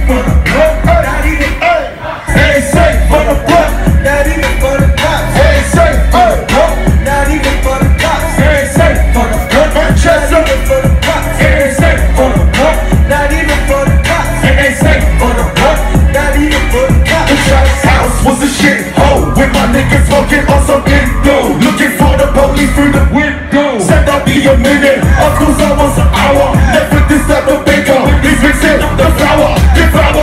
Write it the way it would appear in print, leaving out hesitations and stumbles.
for the blood, not even, ain't safe for the blood, not even for the cops, ain't safe for the blood, not even for the cops, ain't safe for the blood, not even for the cops, ain't safe for the blood, not even for the cops, ain't safe for the blood, not even for the cops. The trap's house was a shit hole with my niggas smoking on some Indo, looking for the police through the window. Said I'll be a minute, of course I was an hour. Left with this type of baker, he's mixing the flour, the flour.